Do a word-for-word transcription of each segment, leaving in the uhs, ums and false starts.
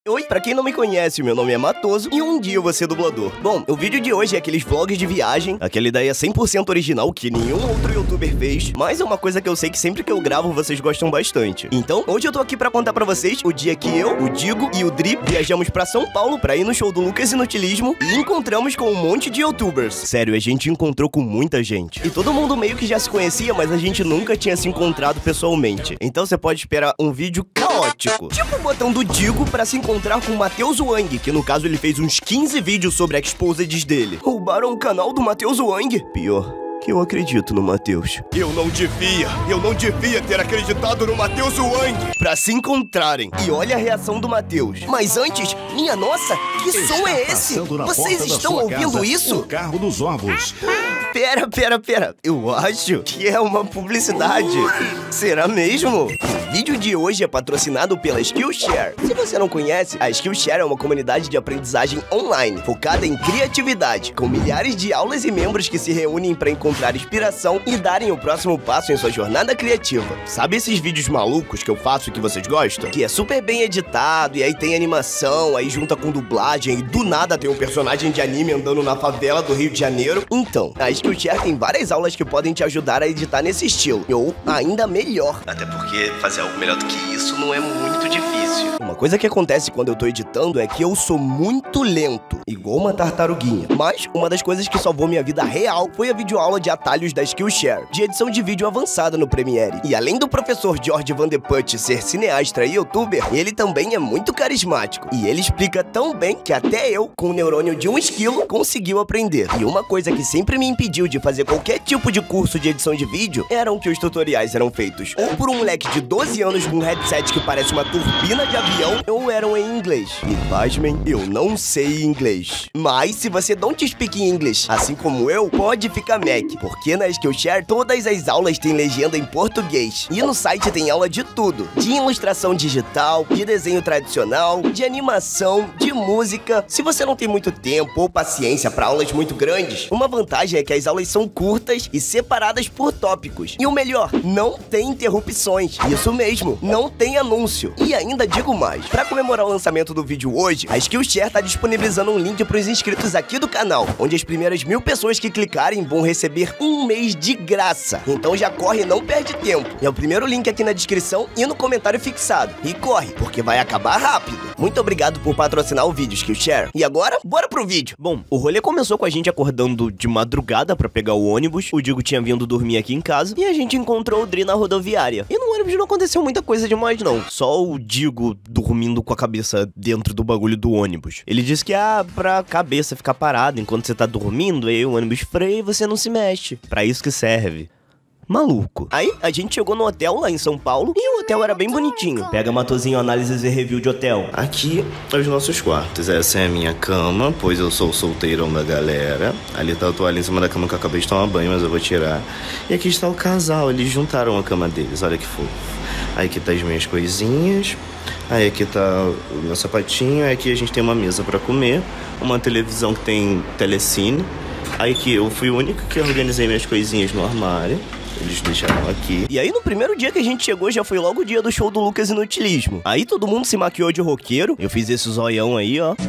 Oi, pra quem não me conhece, meu nome é Matoso e um dia eu vou ser dublador. Bom, o vídeo de hoje é aqueles vlogs de viagem, aquela ideia cem por cento original que nenhum outro youtuber fez, mas é uma coisa que eu sei que sempre que eu gravo vocês gostam bastante. Então, hoje eu tô aqui pra contar pra vocês o dia que eu, o Digo e o Dri viajamos pra São Paulo pra ir no show do Lucas Inutilismo e encontramos com um monte de youtubers. Sério, a gente encontrou com muita gente. E todo mundo meio que já se conhecia, mas a gente nunca tinha se encontrado pessoalmente. Então você pode esperar um vídeo caótico, tipo o botão do Digo pra se encontrar com o Matheus Wang, que no caso ele fez uns quinze vídeos sobre exposeds dele. Roubaram o canal do Matheus Wang? Pior que eu acredito no Matheus. Eu não devia, eu não devia ter acreditado no Matheus Wang pra se encontrarem. E olha a reação do Matheus. Mas antes, minha nossa, que Está som é esse? Vocês estão ouvindo casa, isso? O carro dos ovos. Pera, pera, pera. Eu acho que é uma publicidade. Será mesmo? O vídeo de hoje é patrocinado pela Skillshare. Se você não conhece, a Skillshare é uma comunidade de aprendizagem online, focada em criatividade, com milhares de aulas e membros que se reúnem para encontrar inspiração e darem o próximo passo em sua jornada criativa. Sabe esses vídeos malucos que eu faço que vocês gostam? Que é super bem editado, e aí tem animação, aí junta com dublagem, e do nada tem um personagem de anime andando na favela do Rio de Janeiro? Então, a Skillshare tem várias aulas que podem te ajudar a editar nesse estilo, ou ainda melhor. Até porque fazer algo melhor do que isso não é muito difícil. Uma coisa que acontece quando eu tô editando é que eu sou muito lento, igual uma tartaruguinha. Mas uma das coisas que salvou minha vida real foi a videoaula de atalhos da Skillshare, de edição de vídeo avançada no Premiere. E além do professor George Vandeput ser cineasta e youtuber, ele também é muito carismático. E ele explica tão bem que até eu, com o neurônio de um esquilo, conseguiu aprender. E uma coisa que sempre me impediu de fazer qualquer tipo de curso de edição de vídeo eram que os tutoriais eram feitos ou por um moleque de doze anos com um headset que parece uma turbina de avião, ou eram em inglês. E pasmem, eu não sei inglês. Mas se você don't speak English, assim como eu, pode ficar Mac, porque na Skillshare todas as aulas têm legenda em português. E no site tem aula de tudo, de ilustração digital, de desenho tradicional, de animação, de música. Se você não tem muito tempo ou paciência para aulas muito grandes, uma vantagem é que as aulas são curtas e separadas por tópicos. E o melhor, não tem interrupções. Isso mesmo, não tem anúncio. E ainda digo mais, para comemorar o lançamento do vídeo hoje, a Skillshare tá disponibilizando um link para os inscritos aqui do canal, onde as primeiras mil pessoas que clicarem vão receber um mês de graça. Então já corre e não perde tempo. É o primeiro link aqui na descrição e no comentário fixado. E corre, porque vai acabar rápido. Muito obrigado por patrocinar o vídeo, Skillshare. E agora, bora pro vídeo. Bom, o rolê começou com a gente acordando de madrugada pra pegar o ônibus. O Digo tinha vindo dormir aqui em casa e a gente encontrou o Dri na rodoviária. E no ônibus não aconteceu muita coisa demais, não. Só o Digo dormindo com a cabeça dentro do bagulho do ônibus. Ele disse que, ah, pra cabeça ficar parada enquanto você tá dormindo, aí o ônibus freia e você não se mexe. Pra isso que serve. Maluco. Aí, a gente chegou no hotel lá em São Paulo e o hotel era bem bonitinho. Pega, Matosinho, análises e review de hotel. Aqui, os nossos quartos. Essa é a minha cama, pois eu sou o solteirão da galera. Ali tá a toalha em cima da cama que eu acabei de tomar banho, mas eu vou tirar. E aqui está o casal, eles juntaram a cama deles, olha que fofo. Aí aqui tá as minhas coisinhas. Aí aqui tá o meu sapatinho. Aí aqui a gente tem uma mesa pra comer, uma televisão que tem telecine. Aí aqui eu fui o único que organizei minhas coisinhas no armário. Eles deixaram aqui. E aí no primeiro dia que a gente chegou já foi logo o dia do show do Lucas Inutilismo. Aí todo mundo se maquiou de roqueiro. Eu fiz esse zoião aí, ó.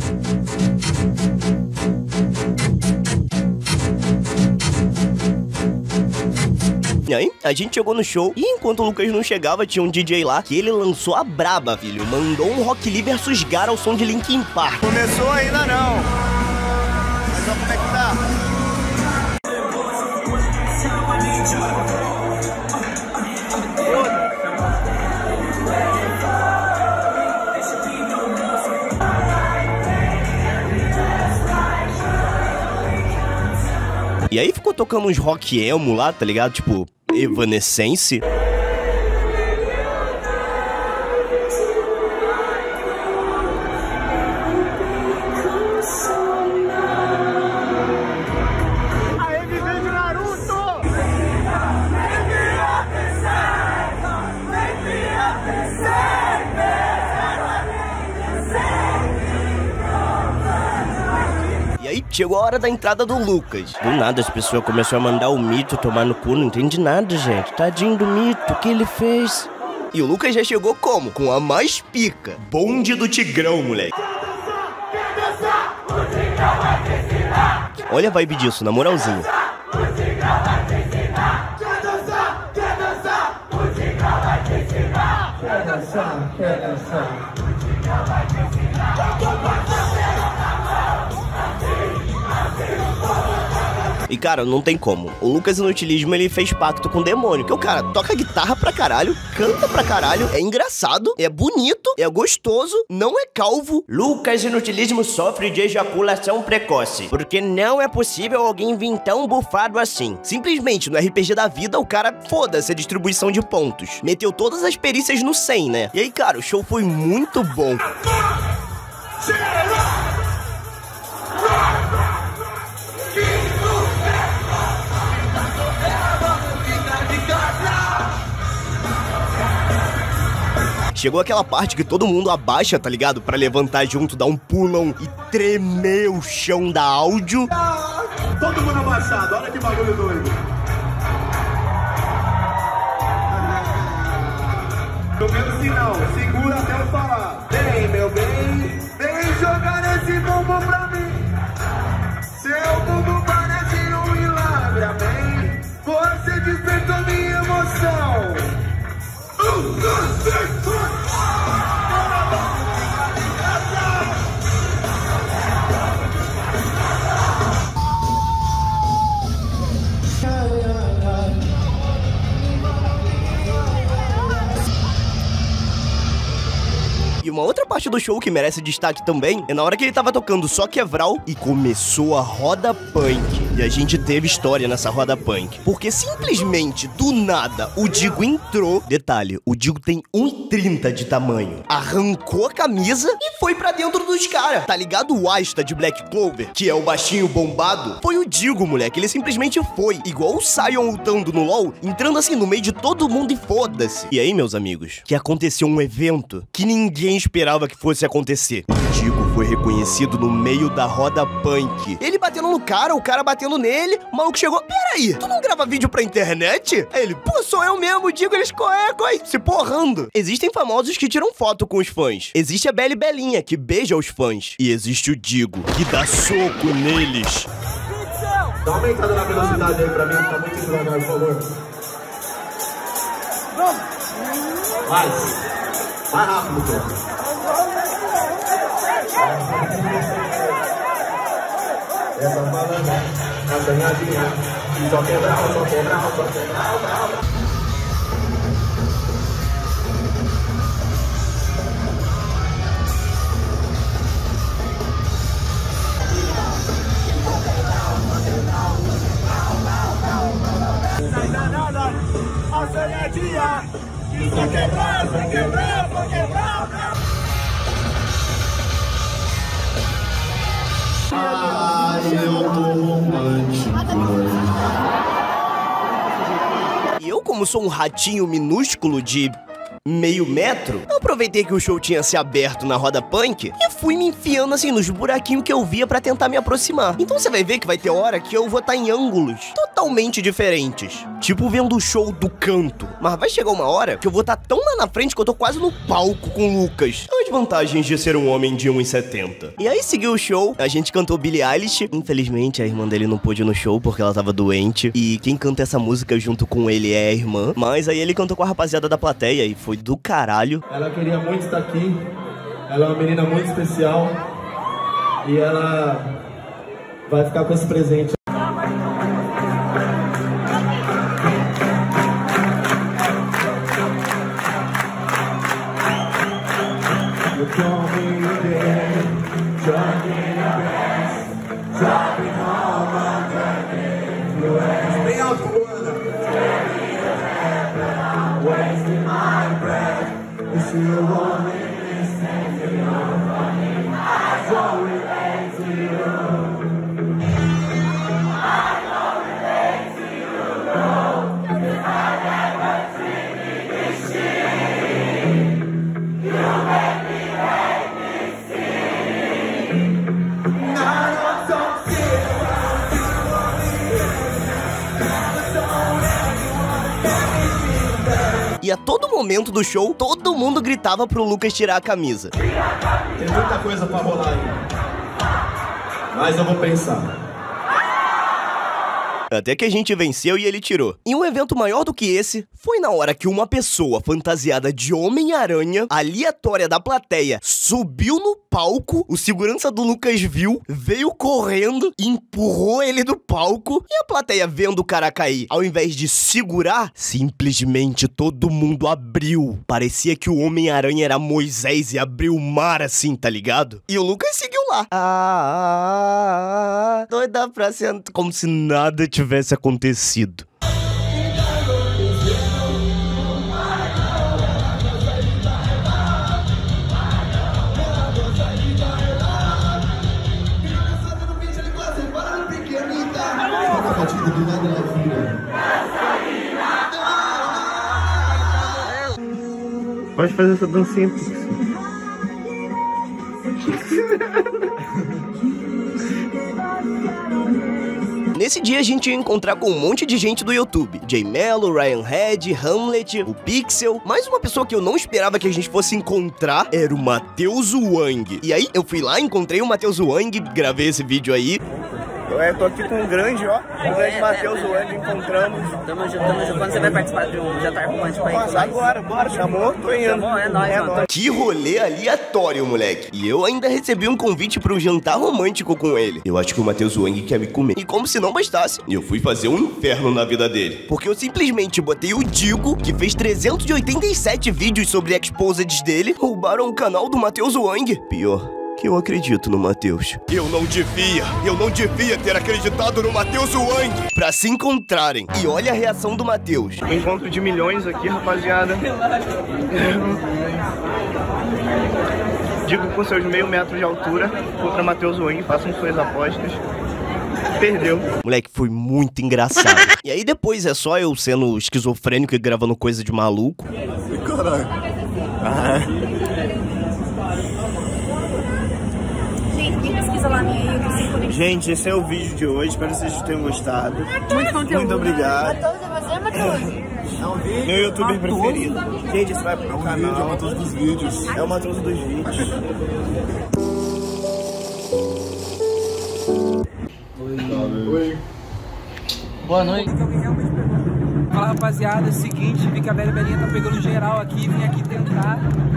E aí, a gente chegou no show e enquanto o Lucas não chegava, tinha um D J lá que ele lançou a braba, filho. Mandou um Rock Lee versus Gara ao som de Linkin Park. Começou ainda não. Mas olha como é que tá. E aí ficou tocando uns rock emo lá, tá ligado? Tipo, Evanescence. Aê, viver de Naruto! E aí chegou a hora da entrada do Lucas. Do nada as pessoas começaram a mandar o Mito tomar no cu. Não entendi nada, gente. Tadinho do Mito, o que ele fez? E o Lucas já chegou como? Com a mais pica. Bonde do Tigrão, moleque. Olha a vibe disso, na moralzinha. Quer dançar, quer dançar. E, cara, não tem como. O Lucas Inutilismo, ele fez pacto com o demônio. Que o cara toca guitarra pra caralho, canta pra caralho, é engraçado, é bonito, é gostoso, não é calvo. Lucas Inutilismo sofre de ejaculação precoce, porque não é possível alguém vir tão bufado assim. Simplesmente, no R P G da vida, o cara, foda-se a distribuição de pontos. Meteu todas as perícias no cem, né? E aí, cara, o show foi muito bom. Chegou aquela parte que todo mundo abaixa, tá ligado? Pra levantar junto, dar um pulão e tremer o chão da áudio. Ah, todo mundo abaixado, olha que bagulho doido. No meu sinal, segura até eu falar. Vem, meu bem, vem jogar esse bumbum pra mim. Seu bumbum parece um milagre, amém. Você despertou minha emoção. Um, dois, três, quatro. E uma outra parte do show que merece destaque também é na hora que ele tava tocando Só Quebral e começou a roda punk. E a gente teve história nessa roda punk. Porque simplesmente, do nada, o Digo entrou. Detalhe, o Digo tem um e trinta de tamanho. Arrancou a camisa e foi pra dentro dos caras. Tá ligado o Asta de Black Clover, que é o baixinho bombado? Foi o Digo, moleque. Ele simplesmente foi. Igual o Sion lutando no LoL, entrando assim no meio de todo mundo e foda-se. E aí, meus amigos, que aconteceu um evento que ninguém esperava que fosse acontecer. O Digo foi reconhecido no meio da roda punk. Ele batendo no cara, o cara batendo nele, o maluco chegou. Peraí, tu não grava vídeo pra internet? Aí ele, pô, sou eu mesmo, Digo, eles correcam aí, se porrando. Existem famosos que tiram foto com os fãs. Existe a Belle Belinha, que beija os fãs. E existe o Digo, que dá soco neles. Dá uma aumentada na velocidade aí pra mim, tá muito devagar, por favor. Mais. Mais rápido, pô. Essa malandra, a danadinha, só quebrar, só quebrar, só quebrar, brava. Sai danada, a danadinha, só quebrar, só quebrar, só quebrar, brava. Ai, eu tô romântico. E eu, como sou um ratinho minúsculo de meio metro, eu aproveitei que o show tinha se aberto na roda punk e fui me enfiando assim nos buraquinhos que eu via pra tentar me aproximar. Então você vai ver que vai ter hora que eu vou estar em ângulos totalmente diferentes, tipo vendo o show do canto. Mas vai chegar uma hora que eu vou estar tão lá na frente que eu tô quase no palco com o Lucas. As vantagens de ser um homem de um e setenta. E aí seguiu o show, a gente cantou Billie Eilish. Infelizmente a irmã dele não pôde ir no show porque ela tava doente, e quem canta essa música junto com ele é a irmã. Mas aí ele cantou com a rapaziada da plateia e foi do caralho. Ela queria muito estar aqui. Ela é uma menina muito especial. E ela vai ficar com esse presente. Bem alto, Luana. E a todo momento do show, todo mundo gritava pro Lucas tirar a camisa. Tem muita coisa pra rolar ainda, mas eu vou pensar. Até que a gente venceu e ele tirou. E um evento maior do que esse foi na hora que uma pessoa fantasiada de Homem-Aranha, aleatória da plateia, subiu no palco, o segurança do Lucas viu, veio correndo, empurrou ele do palco e a plateia vendo o cara cair. Ao invés de segurar, simplesmente todo mundo abriu. Parecia que o Homem-Aranha era Moisés e abriu o mar assim, tá ligado? E o Lucas seguiu lá. Ah, ah, ah, doida pra sentar. Como se nada tivesse acontecido. Pode fazer essa dancinha. Nesse dia a gente ia encontrar com um monte de gente do YouTube. Jay Mello, Ryan Red, Hamlet, o Pixel. Mas uma pessoa que eu não esperava que a gente fosse encontrar era o Matheus Wang. E aí eu fui lá, encontrei o Matheus Wang, gravei esse vídeo aí. Eu tô aqui com o grande, ó, o grande Matheus Wang, encontramos. Tamo junto, tamo junto. Quando você vai participar de um jantar romântico aí? Nossa, agora, bora, chamou, tô indo. Chamou, é nóis, é mano. nóis. Que rolê aleatório, moleque. E eu ainda recebi um convite para um jantar romântico com ele. Eu acho que o Matheus Wang quer me comer. E como se não bastasse, eu fui fazer um inferno na vida dele. Porque eu simplesmente botei o Digo, que fez trezentos e oitenta e sete vídeos sobre exposeds dele, roubaram o canal do Matheus Wang. Pior que eu acredito no Matheus. Eu não devia, eu não devia ter acreditado no Matheus Wang pra se encontrarem. E olha a reação do Matheus. Um encontro de milhões aqui, rapaziada. Digo com seus meio metro de altura contra Matheus Wang, façam suas apostas. Perdeu. Moleque, foi muito engraçado. E aí depois é só eu sendo esquizofrênico e gravando coisa de maluco. Caralho. Ah. Gente, esse é o vídeo de hoje, espero que vocês tenham gostado. Muito conteúdo. Muito obrigado. Matheus, é você, Matheus? Meu youtuber preferido. Gente, esse vai pro meu canal. É o Matheus dos vídeos. É o Matheus dos vídeos. Oi. Boa noite. Fala, rapaziada, é o seguinte, vi que a Beli Belinha tá pegando geral aqui, vim aqui tentar.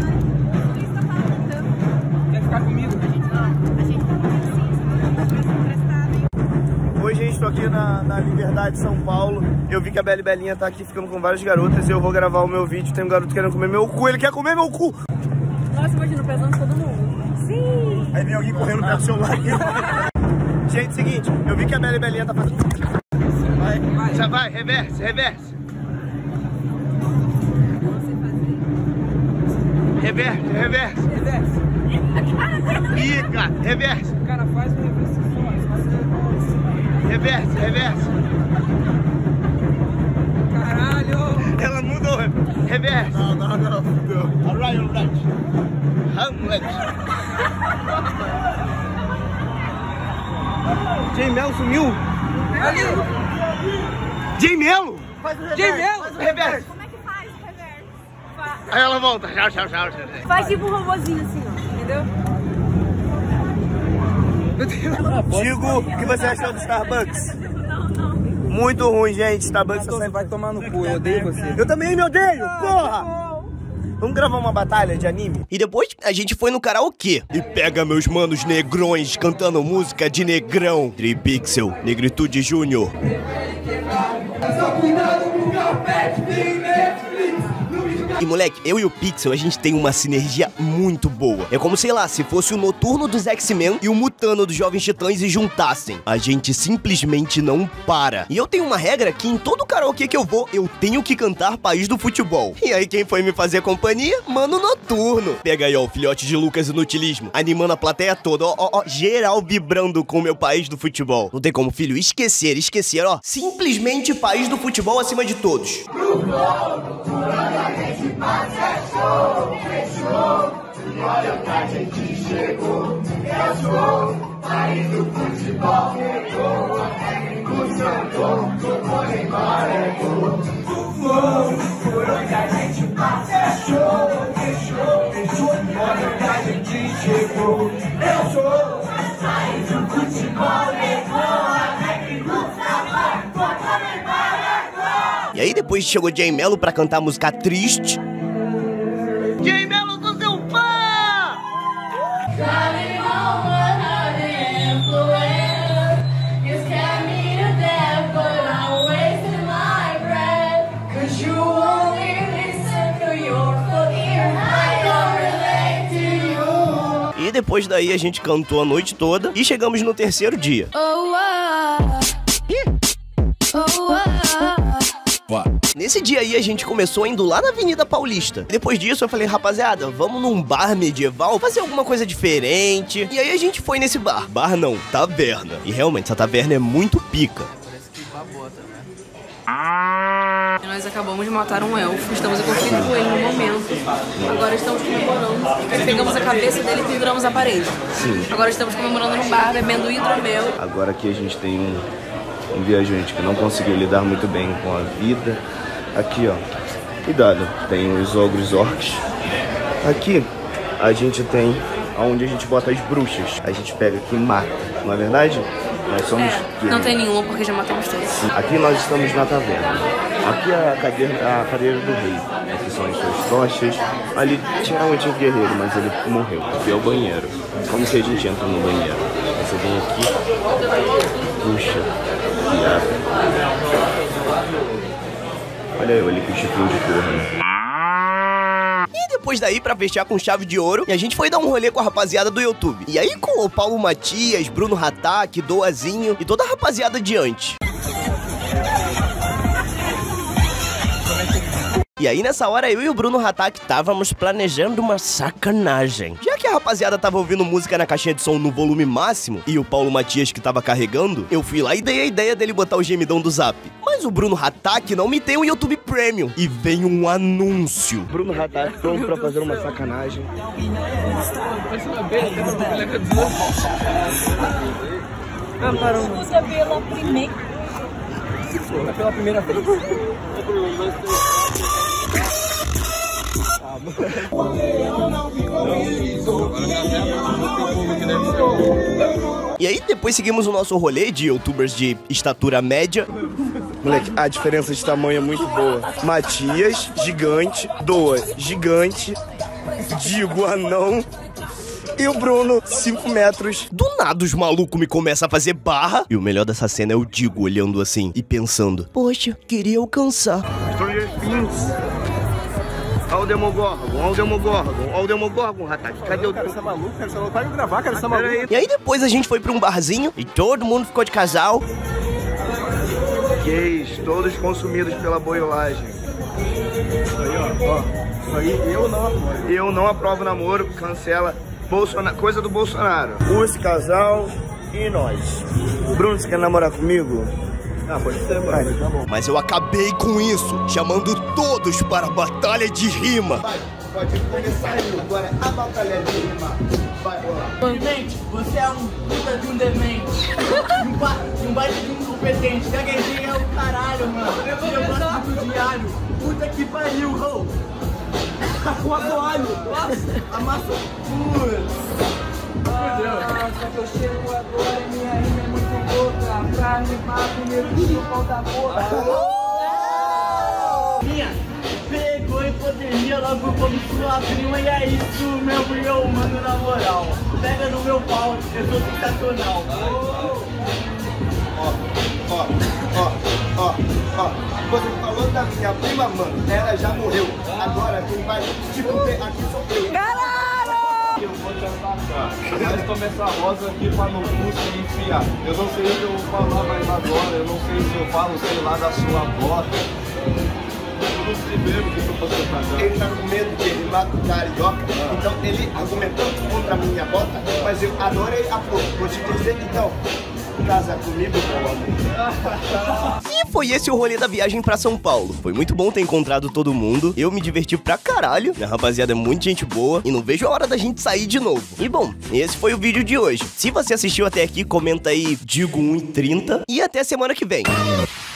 Quer ficar comigo? A gente tá Oi, gente, tô aqui na, na Liberdade, São Paulo. Eu vi que a Beli Belinha tá aqui ficando com várias garotas e eu vou gravar o meu vídeo. Tem um garoto querendo comer meu cu, ele quer comer meu cu! Nossa, imagina, pesando todo mundo. Sim! Aí vem alguém correndo perto do celular. Gente, seguinte, eu vi que a Beli Belinha tá fazendo... Vai, vai. Já vai, reverse, reverse. Reverse, reverse. Reverse. Fica, reverse. O cara faz o reverse. Reverse, reverse. Caralho! Ela mudou. Reverse. Não, não, não, fudeu. Alright, alright. Hamlet. Jay Mello sumiu. Ali! Jay Mello. Jay Mello! Reverse. Como é que faz o reverse? Aí ela volta. Tchau, tchau, tchau. Faz tipo um robozinho assim, ó. Entendeu? Digo, o que você achou do Starbucks? Muito ruim, gente. Starbucks Você vai tomar no cu, eu odeio você. Eu também me odeio, porra! Vamos gravar uma batalha de anime? E depois a gente foi no karaokê. E pega meus manos negrões cantando música de negrão. Tripixel, Negritude Júnior. Só cuidado com o carpete, tem Netflix. E moleque, eu e o Pixel, a gente tem uma sinergia muito boa. É como, sei lá, se fosse o Noturno dos X-Men e o Mutano dos Jovens Titãs e juntassem. A gente simplesmente não para. E eu tenho uma regra que em todo karaokê que eu vou, eu tenho que cantar País do Futebol. E aí quem foi me fazer companhia? Mano Noturno. Pega aí, ó, o filhote de Lucas Inutilismo, animando a plateia toda, ó, ó, ó, geral vibrando com o meu País do Futebol. Não tem como, filho, esquecer, esquecer, ó. Simplesmente País do Futebol acima de todos. Fechou, fechou, olha pra gente chegou, fechou, país do futebol, chegou, o Santos, o Neymar é gol, o flow, por onde a gente passa. Eu sou. E aí depois chegou Jay Mello pra cantar a música triste. Jay Mello do seu fã! E depois daí a gente cantou a noite toda e chegamos no terceiro dia. Nesse dia aí a gente começou indo lá na Avenida Paulista. Depois disso eu falei, rapaziada, vamos num bar medieval fazer alguma coisa diferente. E aí a gente foi nesse bar. Bar não, taverna. E realmente essa taverna é muito pica. Nós acabamos de matar um elfo, estamos em conflito com ele no momento. Agora estamos comemorando. Pegamos a cabeça dele e penduramos na parede. Sim. Agora estamos comemorando no bar, bebendo hidromel. Agora aqui a gente tem um, um viajante que não conseguiu lidar muito bem com a vida. Aqui, ó, cuidado, tem os ogros orcs. Aqui a gente tem onde a gente bota as bruxas. A gente pega aqui e mata, não é verdade? Nós somos... É, não tem nenhuma porque já matamos todos. Aqui nós estamos na taverna. Aqui é a cadeira, a cadeira do rei. Aqui são as suas tochas. Ali tinha um antigo guerreiro, mas ele morreu. Aqui é o banheiro. Como que a gente entra no banheiro? Você vem aqui, puxa e abre. Olha eu ali com o chifrinho de corno. E depois daí, pra fechar com chave de ouro, a gente foi dar um rolê com a rapaziada do YouTube. E aí com o Paulo Matias, Bruno Hatak, Doazinho e toda a rapaziada de antes. E aí nessa hora eu e o Bruno Hatak estávamos planejando uma sacanagem. Já que a rapaziada tava ouvindo música na caixinha de som no volume máximo e o Paulo Matias que tava carregando, eu fui lá e dei a ideia dele botar o gemidão do Zap. Mas o Bruno Hatak não me tem um YouTube Premium. E vem um anúncio. Bruno Hatak pronto pra fazer uma sacanagem. Ah, parou. Você pela primeira... É pela primeira vez. E aí depois seguimos o nosso rolê de youtubers de estatura média. Moleque, a diferença de tamanho é muito boa. Matias, gigante. Doa, gigante. Digo, anão. E o Bruno, cinco metros. Do nada os malucos me começam a fazer barra. E o melhor dessa cena é o Digo olhando assim e pensando: poxa, queria alcançar. Stranger Things. Olha o Demogorgon, olha o Demogorgon, olha o Demogorgon, Hatak. Cadê o... Cara, você é maluco? Cara, você não vai gravar, cara, você é maluco. E aí depois a gente foi pra um barzinho e todo mundo ficou de casal. Gays, todos consumidos pela boiolagem. Isso aí, ó, ó. Isso aí eu não aprovo. Eu não aprovo namoro, cancela. Bolsonaro, coisa do Bolsonaro. Esse casal e nós. Bruno, você quer namorar comigo? Ah, pode ser, mano. Tá bom. Mas eu acabei com isso, chamando todos para a batalha de rima. Vai, pode começar aí, agora a batalha de rima. Vai rolar. Demente, você é um puta de um demente. Um, ba um baita de um incompetente. Gaguejinho é o caralho, mano. Eu gosto do diário. Puta que pariu, ho. Com apoio. Amassa. Putz. Nossa, que eu chego agora e minha rima é muito louca. Pra rimar primeiro que falta porra. Minha, pegou hipotermia logo como sua prima. E é isso, meu brilho, mano, na moral. Pega no meu pau, eu sou sensacional. Ó, ó, ó, ó, ó. Você falou da minha prima, mano, ela já morreu. Agora quem vai te fuder aqui sou eu. Eu vou te atacar. Mas toma essa rosa aqui pra no curso e enfiar. Eu não sei o que eu vou falar mais agora. Eu não sei se eu falo, sei lá, da sua bota. Eu não sei mesmo o que eu posso atacar. Ele tá com medo que ele mata o carioca. Então ele argumentando contra a minha bota. Mas eu adorei a flor. Vou te dizer então. Casa comigo, meu amor. E foi esse o rolê da viagem pra São Paulo. Foi muito bom ter encontrado todo mundo. Eu me diverti pra caralho. Minha rapaziada é muito gente boa. E não vejo a hora da gente sair de novo. E bom, esse foi o vídeo de hoje. Se você assistiu até aqui, comenta aí, digo um e trinta. E até semana que vem.